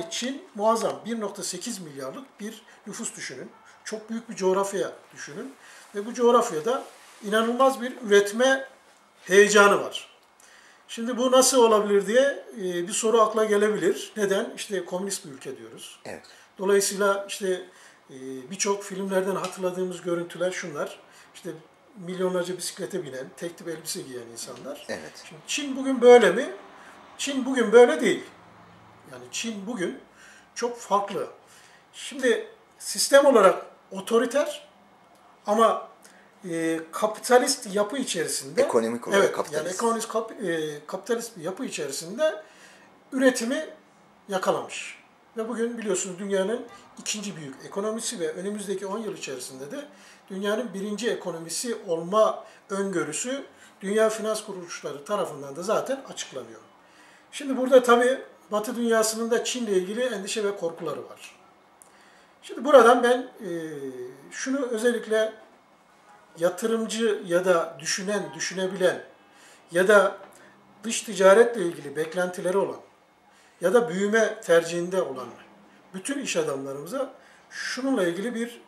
Çin muazzam 1,8 milyarlık bir nüfus düşünün. Çok büyük bir coğrafya düşünün. Ve bu coğrafyada inanılmaz bir üretme heyecanı var. Şimdi bu nasıl olabilir diye bir soru akla gelebilir. Neden? İşte komünist bir ülke diyoruz. Evet. Dolayısıyla işte birçok filmlerden hatırladığımız görüntüler şunlar. İşte milyonlarca bisiklete binen, tek tip elbise giyen insanlar. Evet. Şimdi Çin bugün böyle mi? Çin bugün böyle değil. Yani Çin bugün çok farklı. Şimdi sistem olarak otoriter ama kapitalist yapı içerisinde, Ekonomik olarak evet, kapitalist. yani kapitalist bir yapı içerisinde üretimi yakalamış. Ve bugün biliyorsunuz dünyanın ikinci büyük ekonomisi ve önümüzdeki 10 yıl içerisinde de dünyanın birinci ekonomisi olma öngörüsü dünya finans kuruluşları tarafından da zaten açıklanıyor. Şimdi burada tabii Batı dünyasının da Çin'le ilgili endişe ve korkuları var. Şimdi buradan ben şunu özellikle yatırımcı ya da düşünebilen ya da dış ticaretle ilgili beklentileri olan ya da büyüme tercihinde olan bütün iş adamlarımıza şununla ilgili bir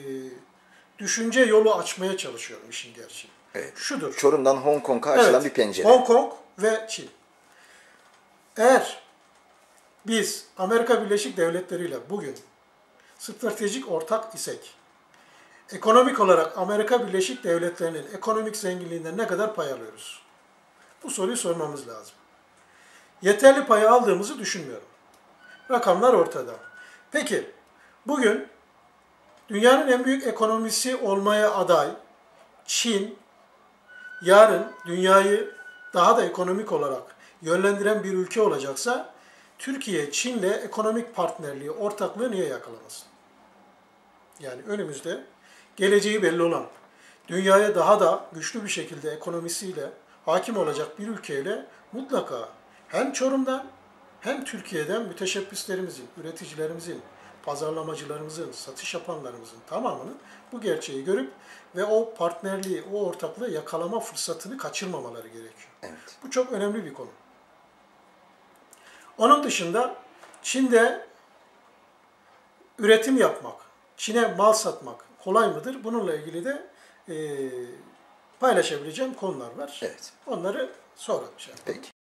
düşünce yolu açmaya çalışıyorum işin gerçeği. Evet. Şudur. Çorum'dan Hong Kong'a açılan bir pencere. Hong Kong ve Çin. Eğer biz Amerika Birleşik Devletleri ile bugün stratejik ortak isek, ekonomik olarak Amerika Birleşik Devletleri'nin ekonomik zenginliğinden ne kadar pay alıyoruz? Bu soruyu sormamız lazım. Yeterli payı aldığımızı düşünmüyorum. Rakamlar ortada. Peki, bugün dünyanın en büyük ekonomisi olmaya aday Çin, yarın dünyayı daha da ekonomik olarak yönlendiren bir ülke olacaksa, Türkiye, Çin'le ekonomik partnerliği, ortaklığı niye yakalamasın? Yani önümüzde geleceği belli olan, dünyaya daha da güçlü bir şekilde ekonomisiyle hakim olacak bir ülkeyle mutlaka hem Çorum'dan hem Türkiye'den müteşebbislerimizin, üreticilerimizin, pazarlamacılarımızın, satış yapanlarımızın tamamının bu gerçeği görüp ve o partnerliği, o ortaklığı yakalama fırsatını kaçırmamaları gerekiyor. Evet. Bu çok önemli bir konu. Onun dışında Çin'de üretim yapmak, Çin'e mal satmak kolay mıdır? Bununla ilgili de paylaşabileceğim konular var. Evet. Onları sonra. Peki.